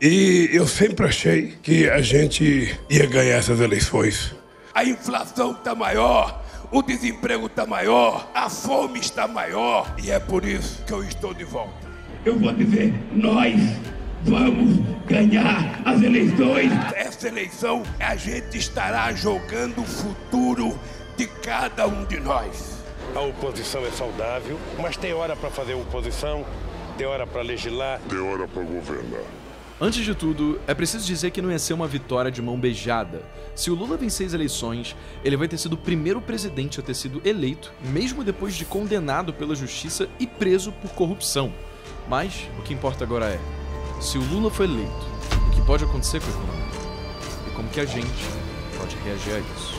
E eu sempre achei que a gente ia ganhar essas eleições. A inflação está maior, o desemprego está maior, a fome está maior. E é por isso que eu estou de volta. Eu vou dizer, nós vamos ganhar as eleições. Essa eleição, a gente estará jogando o futuro de cada um de nós. A oposição é saudável, mas tem hora para fazer oposição, tem hora para legislar, tem hora para governar. Antes de tudo, é preciso dizer que não ia ser uma vitória de mão beijada. Se o Lula vencer as eleições, ele vai ter sido o primeiro presidente a ter sido eleito, mesmo depois de condenado pela justiça e preso por corrupção. Mas o que importa agora é, se o Lula foi eleito, o que pode acontecer com a economia? E como que a gente pode reagir a isso?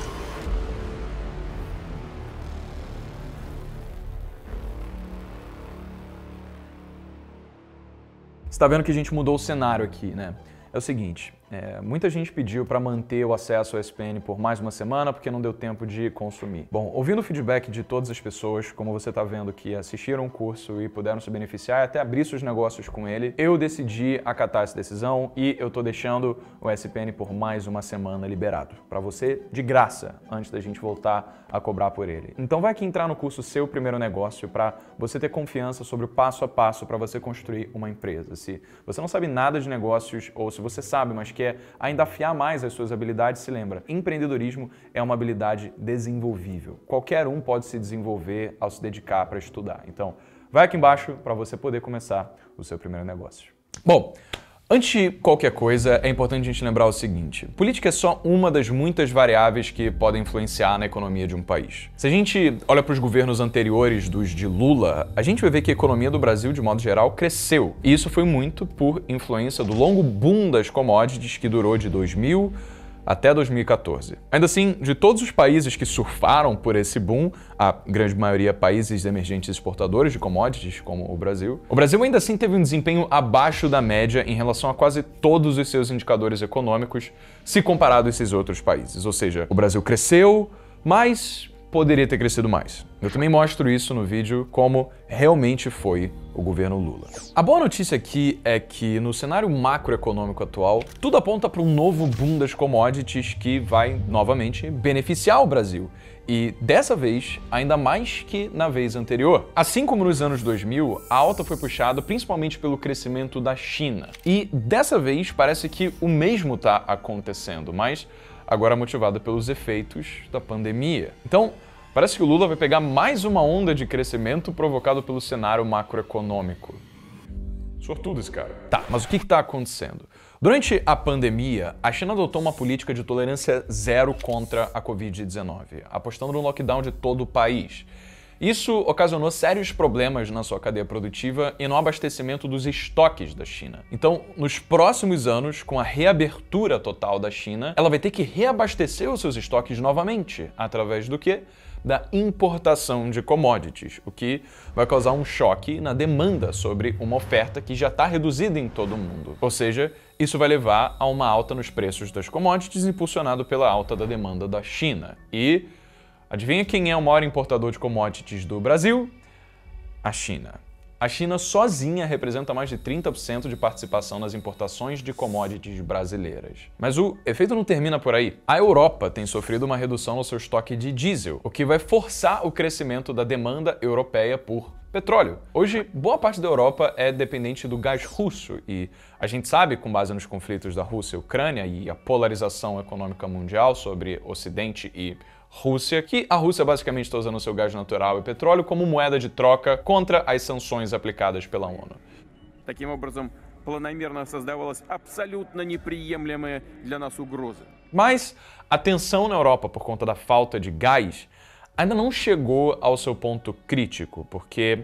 Você tá vendo que a gente mudou o cenário aqui, né? É o seguinte, muita gente pediu para manter o acesso ao SPN por mais uma semana porque não deu tempo de consumir. Bom, ouvindo o feedback de todas as pessoas, como você tá vendo que assistiram o curso e puderam se beneficiar e até abrir seus negócios com ele, eu decidi acatar essa decisão e eu tô deixando o SPN por mais uma semana liberado, para você de graça, antes da gente voltar a cobrar por ele. Então vai aqui entrar no curso Seu Primeiro Negócio para você ter confiança sobre o passo a passo para você construir uma empresa. Se você não sabe nada de negócios ou se você sabe, mas quer ainda afiar mais as suas habilidades, se lembra, empreendedorismo é uma habilidade desenvolvível. Qualquer um pode se desenvolver ao se dedicar para estudar. Então, vai aqui embaixo para você poder começar o seu primeiro negócio. Bom, antes de qualquer coisa, é importante a gente lembrar o seguinte: política é só uma das muitas variáveis que podem influenciar na economia de um país. Se a gente olha para os governos anteriores dos de Lula, a gente vai ver que a economia do Brasil, de modo geral, cresceu. E isso foi muito por influência do longo boom das commodities que durou de 2000 até 2014. Ainda assim, de todos os países que surfaram por esse boom, a grande maioria países emergentes exportadores de commodities, como o Brasil ainda assim teve um desempenho abaixo da média em relação a quase todos os seus indicadores econômicos, se comparado a esses outros países. Ou seja, o Brasil cresceu, mas poderia ter crescido mais. Eu também mostro isso no vídeo, como realmente foi o governo Lula. A boa notícia aqui é que no cenário macroeconômico atual, tudo aponta para um novo boom das commodities que vai, novamente, beneficiar o Brasil. E dessa vez, ainda mais que na vez anterior. Assim como nos anos 2000, a alta foi puxada principalmente pelo crescimento da China. E dessa vez parece que o mesmo está acontecendo, mas agora motivada pelos efeitos da pandemia. Então, parece que o Lula vai pegar mais uma onda de crescimento provocado pelo cenário macroeconômico. Sortudo esse cara. Tá, mas o que está acontecendo? Durante a pandemia, a China adotou uma política de tolerância zero contra a Covid-19, apostando no lockdown de todo o país. Isso ocasionou sérios problemas na sua cadeia produtiva e no abastecimento dos estoques da China. Então, nos próximos anos, com a reabertura total da China, ela vai ter que reabastecer os seus estoques novamente, através do quê? Da importação de commodities, o que vai causar um choque na demanda sobre uma oferta que já está reduzida em todo o mundo. Ou seja, isso vai levar a uma alta nos preços das commodities, impulsionado pela alta da demanda da China. E adivinha quem é o maior importador de commodities do Brasil? A China. A China sozinha representa mais de 30% de participação nas importações de commodities brasileiras. Mas o efeito não termina por aí. A Europa tem sofrido uma redução no seu estoque de diesel, o que vai forçar o crescimento da demanda europeia por petróleo. Hoje, boa parte da Europa é dependente do gás russo e a gente sabe, com base nos conflitos da Rússia e Ucrânia e a polarização econômica mundial sobre Ocidente e Rússia, que a Rússia basicamente está usando o seu gás natural e petróleo como moeda de troca contra as sanções aplicadas pela ONU. Таким образом, планомерно создавалась абсолютно неприемлемая для нас угроза. Mas a tensão na Europa por conta da falta de gás ainda não chegou ao seu ponto crítico, porque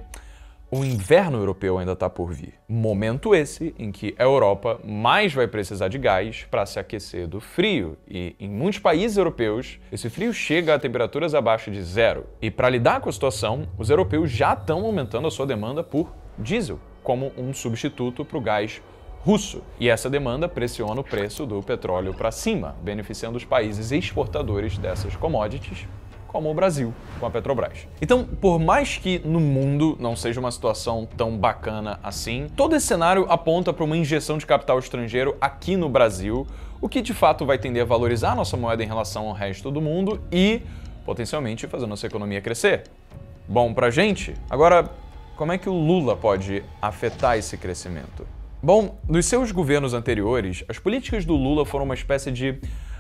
o inverno europeu ainda está por vir. Momento esse em que a Europa mais vai precisar de gás para se aquecer do frio. E em muitos países europeus, esse frio chega a temperaturas abaixo de zero. E para lidar com a situação, os europeus já estão aumentando a sua demanda por diesel, como um substituto para o gás russo. E essa demanda pressiona o preço do petróleo para cima, beneficiando os países exportadores dessas commodities, como o Brasil, com a Petrobras. Então, por mais que no mundo não seja uma situação tão bacana assim, todo esse cenário aponta para uma injeção de capital estrangeiro aqui no Brasil, o que de fato vai tender a valorizar a nossa moeda em relação ao resto do mundo e, potencialmente, fazer nossa economia crescer. Bom pra gente? Agora, como é que o Lula pode afetar esse crescimento? Bom, nos seus governos anteriores, as políticas do Lula foram uma espécie de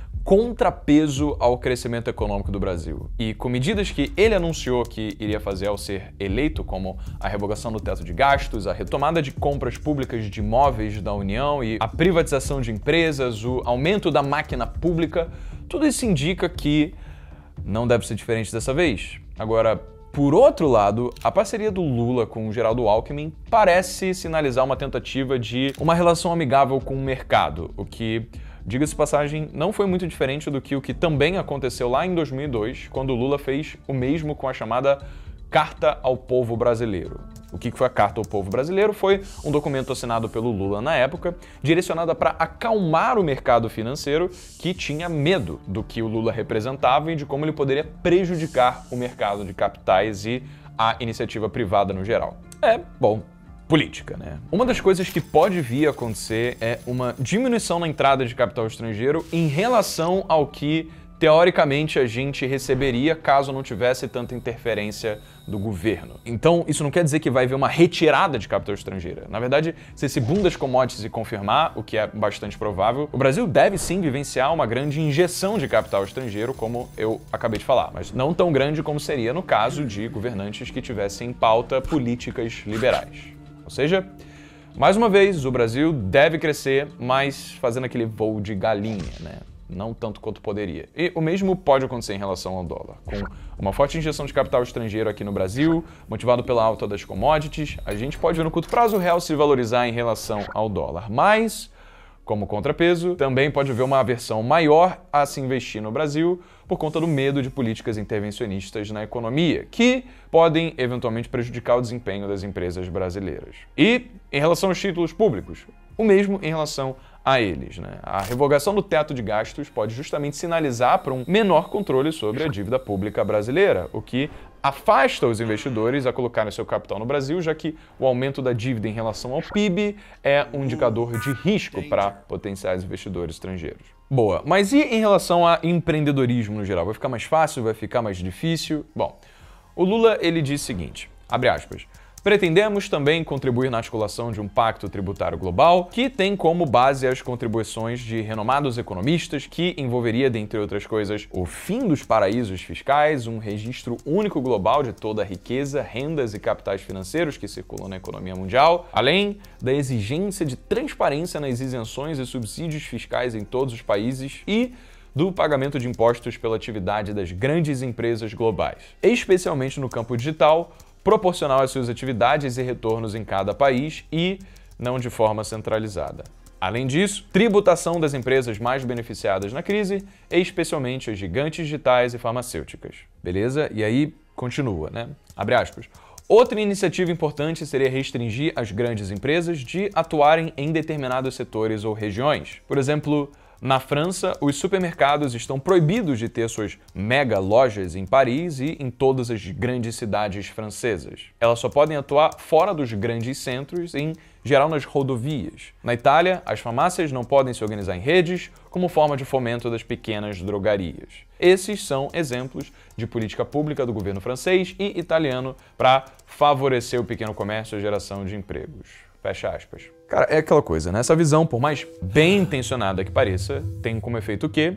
contrapeso ao crescimento econômico do Brasil. E com medidas que ele anunciou que iria fazer ao ser eleito, como a revogação do teto de gastos, a retomada de compras públicas de imóveis da União e a privatização de empresas, o aumento da máquina pública, tudo isso indica que não deve ser diferente dessa vez. Agora, por outro lado, a parceria do Lula com o Geraldo Alckmin parece sinalizar uma tentativa de uma relação amigável com o mercado, o que, diga-se de passagem, não foi muito diferente do que o que também aconteceu lá em 2002, quando o Lula fez o mesmo com a chamada Carta ao Povo Brasileiro. O que foi a Carta ao Povo Brasileiro? Foi um documento assinado pelo Lula na época, direcionada para acalmar o mercado financeiro que tinha medo do que o Lula representava e de como ele poderia prejudicar o mercado de capitais e a iniciativa privada no geral. Bom, política, né? Uma das coisas que pode vir a acontecer é uma diminuição na entrada de capital estrangeiro em relação ao que teoricamente a gente receberia caso não tivesse tanta interferência do governo. Então, isso não quer dizer que vai haver uma retirada de capital estrangeira. Na verdade, se esse boom das commodities se confirmar, o que é bastante provável, o Brasil deve sim vivenciar uma grande injeção de capital estrangeiro, como eu acabei de falar, mas não tão grande como seria no caso de governantes que tivessem em pauta políticas liberais. Ou seja, mais uma vez, o Brasil deve crescer, mas fazendo aquele voo de galinha, né? Não tanto quanto poderia. E o mesmo pode acontecer em relação ao dólar. Com uma forte injeção de capital estrangeiro aqui no Brasil, motivado pela alta das commodities, a gente pode ver no curto prazo o real se valorizar em relação ao dólar. Mas, como contrapeso, também pode haver uma aversão maior a se investir no Brasil por conta do medo de políticas intervencionistas na economia, que podem eventualmente prejudicar o desempenho das empresas brasileiras. E, em relação aos títulos públicos, o mesmo em relação a eles, né? A revogação do teto de gastos pode justamente sinalizar para um menor controle sobre a dívida pública brasileira, o que afasta os investidores a colocarem seu capital no Brasil, já que o aumento da dívida em relação ao PIB é um indicador de risco para potenciais investidores estrangeiros. Boa, mas e em relação a empreendedorismo no geral? Vai ficar mais fácil? Vai ficar mais difícil? Bom, o Lula ele diz o seguinte, abre aspas, pretendemos também contribuir na articulação de um pacto tributário global que tem como base as contribuições de renomados economistas que envolveria, dentre outras coisas, o fim dos paraísos fiscais, um registro único global de toda a riqueza, rendas e capitais financeiros que circulam na economia mundial, além da exigência de transparência nas isenções e subsídios fiscais em todos os países e do pagamento de impostos pela atividade das grandes empresas globais, especialmente no campo digital, proporcional às suas atividades e retornos em cada país e não de forma centralizada. Além disso, tributação das empresas mais beneficiadas na crise, especialmente as gigantes digitais e farmacêuticas. Beleza? E aí, continua, né? Abre aspas. Outra iniciativa importante seria restringir as grandes empresas de atuarem em determinados setores ou regiões. Por exemplo, na França, os supermercados estão proibidos de ter suas mega lojas em Paris e em todas as grandes cidades francesas. Elas só podem atuar fora dos grandes centros, em geral nas rodovias. Na Itália, as farmácias não podem se organizar em redes como forma de fomento das pequenas drogarias. Esses são exemplos de política pública do governo francês e italiano para favorecer o pequeno comércio e a geração de empregos. Fecha aspas. Cara, é aquela coisa, né? Essa visão, por mais bem intencionada que pareça, tem como efeito o quê?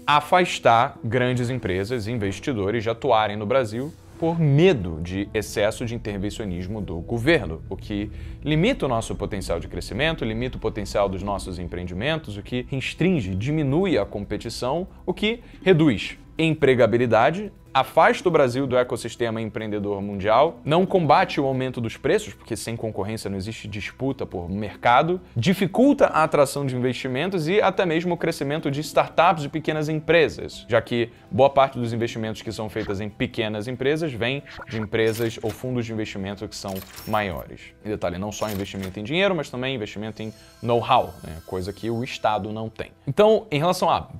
Afastar grandes empresas e investidores de atuarem no Brasil por medo de excesso de intervencionismo do governo, o que limita o nosso potencial de crescimento, limita o potencial dos nossos empreendimentos, o que restringe, diminui a competição, o que reduz empregabilidade, afasta o Brasil do ecossistema empreendedor mundial, não combate o aumento dos preços, porque sem concorrência não existe disputa por mercado, dificulta a atração de investimentos e até mesmo o crescimento de startups e pequenas empresas, já que boa parte dos investimentos que são feitos em pequenas empresas vem de empresas ou fundos de investimento que são maiores. Em detalhe, não só investimento em dinheiro, mas também investimento em know-how, né? Coisa que o Estado não tem. Então, em relação a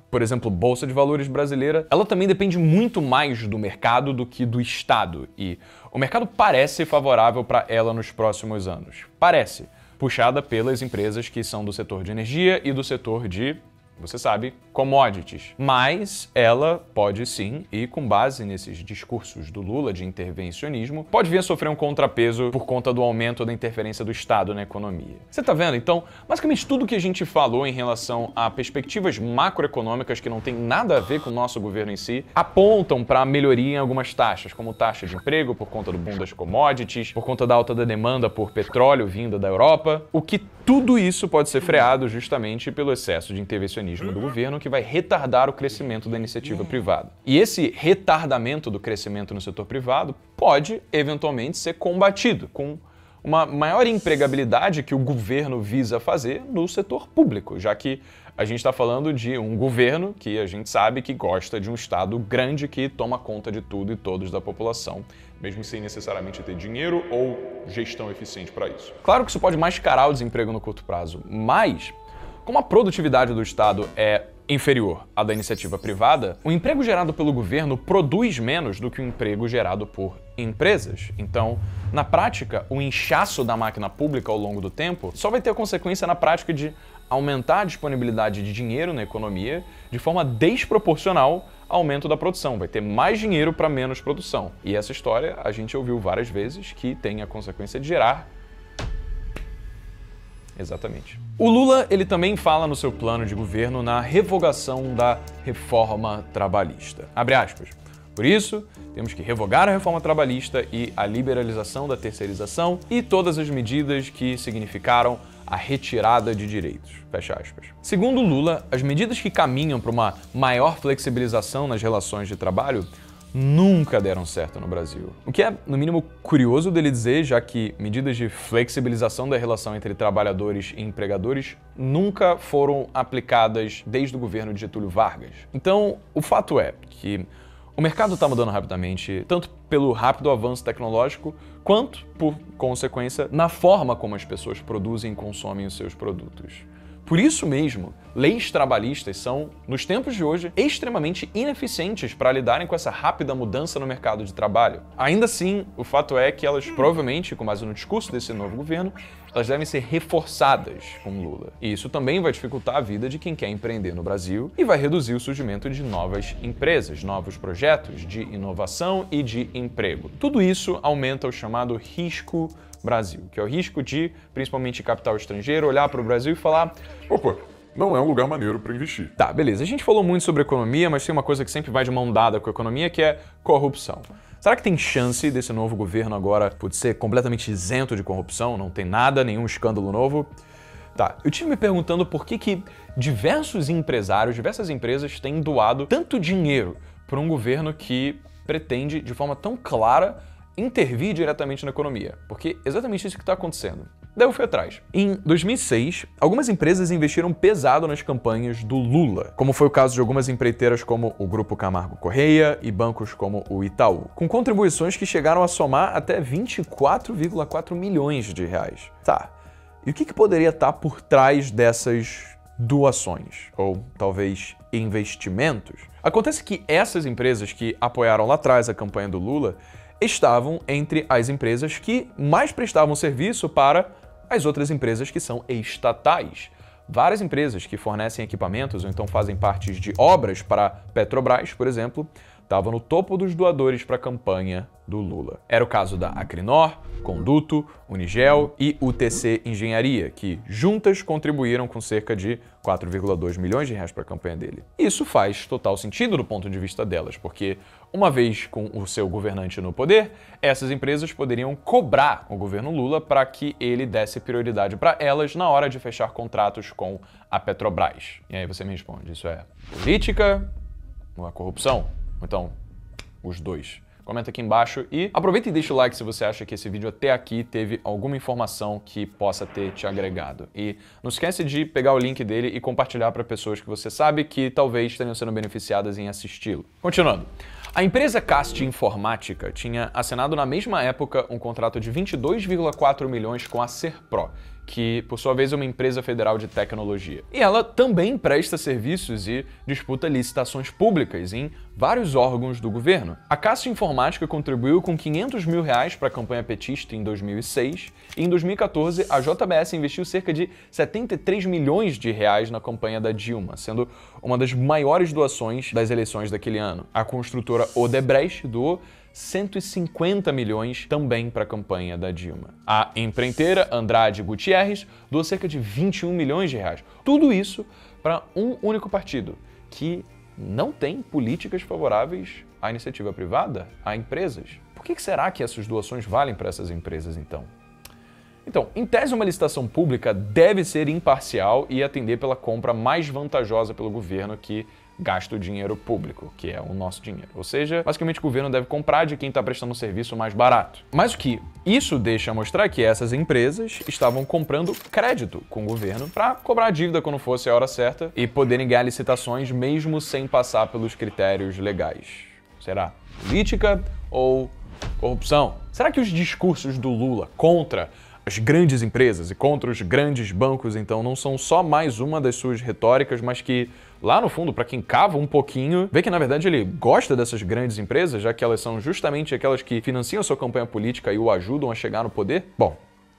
por exemplo, Bolsa de Valores brasileira, ela também depende muito mais do mercado do que do Estado. E o mercado parece favorável para ela nos próximos anos. Parece. Puxada pelas empresas que são do setor de energia e do setor de, você sabe, commodities. Mas ela pode sim, e com base nesses discursos do Lula de intervencionismo, pode vir a sofrer um contrapeso por conta do aumento da interferência do Estado na economia. Você tá vendo? Então, basicamente tudo que a gente falou em relação a perspectivas macroeconômicas que não tem nada a ver com o nosso governo em si, apontam para melhoria em algumas taxas, como taxa de emprego por conta do boom das commodities, por conta da alta da demanda por petróleo vinda da Europa, o que tudo isso pode ser freado justamente pelo excesso de intervencionismo do governo, que vai retardar o crescimento da iniciativa privada. E esse retardamento do crescimento no setor privado pode, eventualmente, ser combatido com uma maior empregabilidade que o governo visa fazer no setor público, já que a gente está falando de um governo que a gente sabe que gosta de um Estado grande que toma conta de tudo e todos da população, mesmo sem necessariamente ter dinheiro ou gestão eficiente para isso. Claro que isso pode mascarar o desemprego no curto prazo, mas como a produtividade do Estado é inferior à da iniciativa privada, o emprego gerado pelo governo produz menos do que o emprego gerado por empresas. Então, na prática, o inchaço da máquina pública ao longo do tempo só vai ter a consequência na prática de aumentar a disponibilidade de dinheiro na economia de forma desproporcional ao aumento da produção. Vai ter mais dinheiro para menos produção. E essa história a gente ouviu várias vezes, que tem a consequência de gerar. Exatamente. O Lula, ele também fala no seu plano de governo na revogação da reforma trabalhista. Abre aspas. Por isso, temos que revogar a reforma trabalhista e a liberalização da terceirização e todas as medidas que significaram a retirada de direitos. Fecha aspas. Segundo Lula, as medidas que caminham para uma maior flexibilização nas relações de trabalho nunca deram certo no Brasil. O que é, no mínimo, curioso dele dizer, já que medidas de flexibilização da relação entre trabalhadores e empregadores nunca foram aplicadas desde o governo de Getúlio Vargas. Então, o fato é que o mercado está mudando rapidamente, tanto pelo rápido avanço tecnológico, quanto, por consequência, na forma como as pessoas produzem e consomem os seus produtos. Por isso mesmo, leis trabalhistas são, nos tempos de hoje, extremamente ineficientes para lidarem com essa rápida mudança no mercado de trabalho. Ainda assim, o fato é que elas provavelmente, com base no discurso desse novo governo, elas devem ser reforçadas com Lula. E isso também vai dificultar a vida de quem quer empreender no Brasil e vai reduzir o surgimento de novas empresas, novos projetos de inovação e de emprego. Tudo isso aumenta o chamado risco Brasil, que é o risco de, principalmente capital estrangeiro, olhar para o Brasil e falar: opa, não é um lugar maneiro para investir. Tá, beleza. A gente falou muito sobre economia, mas tem uma coisa que sempre vai de mão dada com a economia, que é corrupção. Será que tem chance desse novo governo agora ser completamente isento de corrupção? Não tem nada, nenhum escândalo novo? Tá, eu tive me perguntando por que diversos empresários, diversas empresas têm doado tanto dinheiro para um governo que pretende, de forma tão clara, intervir diretamente na economia, porque é exatamente isso que está acontecendo. Daí eu fui atrás. Em 2006, algumas empresas investiram pesado nas campanhas do Lula, como foi o caso de algumas empreiteiras como o Grupo Camargo Correia e bancos como o Itaú, com contribuições que chegaram a somar até 24,4 milhões de reais. Tá, e o que poderia estar por trás dessas doações? Ou talvez investimentos? Acontece que essas empresas que apoiaram lá atrás a campanha do Lula estavam entre as empresas que mais prestavam serviço para as outras empresas que são estatais. Várias empresas que fornecem equipamentos ou então fazem parte de obras para Petrobras, por exemplo, estavam no topo dos doadores para a campanha do Lula. Era o caso da Acrinor, Conduto, Unigel e UTC Engenharia, que juntas contribuíram com cerca de 4,2 milhões de reais para a campanha dele. Isso faz total sentido do ponto de vista delas, porque uma vez com o seu governante no poder, essas empresas poderiam cobrar o governo Lula para que ele desse prioridade para elas na hora de fechar contratos com a Petrobras. E aí você me responde, isso é política ou é corrupção? Então, os dois. Comenta aqui embaixo e aproveita e deixa o like se você acha que esse vídeo até aqui teve alguma informação que possa ter te agregado. E não esquece de pegar o link dele e compartilhar para pessoas que você sabe que talvez tenham sendo beneficiadas em assisti-lo. Continuando. A empresa Cast Informática tinha assinado na mesma época um contrato de 22,4 milhões com a Serpro, que, por sua vez, é uma empresa federal de tecnologia. E ela também presta serviços e disputa licitações públicas em vários órgãos do governo. A Caixa Informática contribuiu com R$500 mil para a campanha petista em 2006 e em 2014 a JBS investiu cerca de R$73 milhões na campanha da Dilma, sendo uma das maiores doações das eleições daquele ano. A construtora Odebrecht doou 150 milhões também para a campanha da Dilma. A empreiteira Andrade Gutierrez doou cerca de R$21 milhões. Tudo isso para um único partido, que não tem políticas favoráveis à iniciativa privada, a empresas. Por que será que essas doações valem para essas empresas, então? Então, em tese, uma licitação pública deve ser imparcial e atender pela compra mais vantajosa pelo governo que gasta o dinheiro público, que é o nosso dinheiro. Ou seja, basicamente o governo deve comprar de quem está prestando um serviço mais barato. Mas o que isso deixa mostrar é que essas empresas estavam comprando crédito com o governo para cobrar a dívida quando fosse a hora certa e poderem ganhar licitações mesmo sem passar pelos critérios legais. Será política ou corrupção? Será que os discursos do Lula contra as grandes empresas e contra os grandes bancos, então, não são só mais uma das suas retóricas, mas que, lá no fundo, para quem cava um pouquinho, vê que, na verdade, ele gosta dessas grandes empresas, já que elas são justamente aquelas que financiam a sua campanha política e o ajudam a chegar no poder? Bom,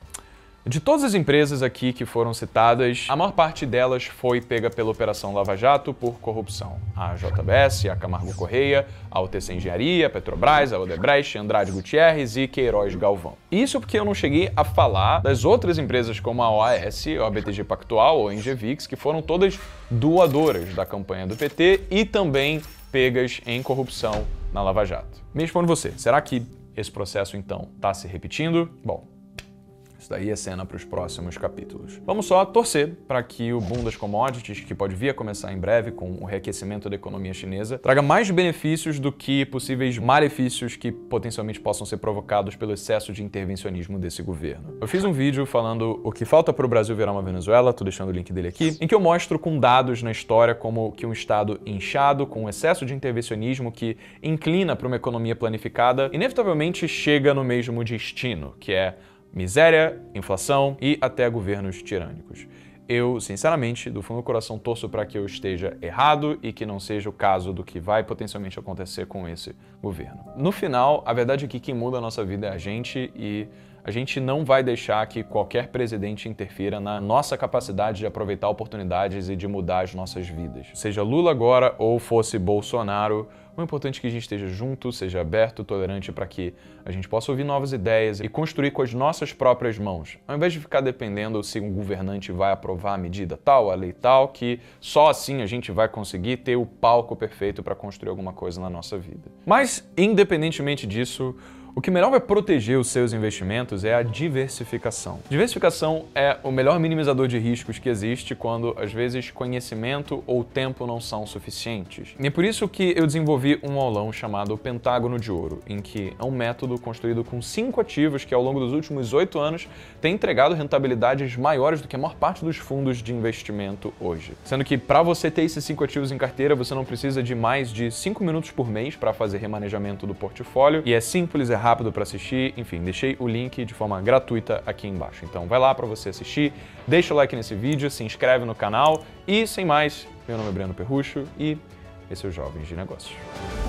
de todas as empresas aqui que foram citadas, a maior parte delas foi pega pela Operação Lava Jato por corrupção. A JBS, a Camargo Correia, a UTC Engenharia, a Petrobras, a Odebrecht, Andrade Gutierrez e Queiroz Galvão. Isso porque eu não cheguei a falar das outras empresas como a OAS, a BTG Pactual ou a Engevix, que foram todas doadoras da campanha do PT e também pegas em corrupção na Lava Jato. Me responde você, será que esse processo então está se repetindo? Bom, isso daí é cena para os próximos capítulos. Vamos só torcer para que o boom das commodities, que pode vir a começar em breve com o reaquecimento da economia chinesa, traga mais benefícios do que possíveis malefícios que potencialmente possam ser provocados pelo excesso de intervencionismo desse governo. Eu fiz um vídeo falando o que falta para o Brasil virar uma Venezuela, tô deixando o link dele aqui, em que eu mostro com dados na história como que um estado inchado, com excesso de intervencionismo que inclina para uma economia planificada, inevitavelmente chega no mesmo destino, que é miséria, inflação e até governos tirânicos. Eu, sinceramente, do fundo do coração, torço para que eu esteja errado e que não seja o caso do que vai potencialmente acontecer com esse governo. No final, a verdade é que quem muda a nossa vida é a gente e a gente não vai deixar que qualquer presidente interfira na nossa capacidade de aproveitar oportunidades e de mudar as nossas vidas. Seja Lula agora ou fosse Bolsonaro, o importante é que a gente esteja junto, seja aberto, tolerante para que a gente possa ouvir novas ideias e construir com as nossas próprias mãos, ao invés de ficar dependendo se um governante vai aprovar a medida tal, a lei tal, que só assim a gente vai conseguir ter o palco perfeito para construir alguma coisa na nossa vida. Mas, independentemente disso, o que melhor vai proteger os seus investimentos é a diversificação. Diversificação é o melhor minimizador de riscos que existe quando, às vezes, conhecimento ou tempo não são suficientes. E é por isso que eu desenvolvi um aulão chamado Pentágono de Ouro, em que é um método construído com 5 ativos que, ao longo dos últimos 8 anos, tem entregado rentabilidades maiores do que a maior parte dos fundos de investimento hoje. Sendo que, para você ter esses 5 ativos em carteira, você não precisa de mais de 5 minutos por mês para fazer remanejamento do portfólio, e é simples, é rápido para assistir, enfim, deixei o link de forma gratuita aqui embaixo. Então vai lá para você assistir, deixa o like nesse vídeo, se inscreve no canal e, sem mais, meu nome é Breno Perrucho e esse é o Jovens de Negócios.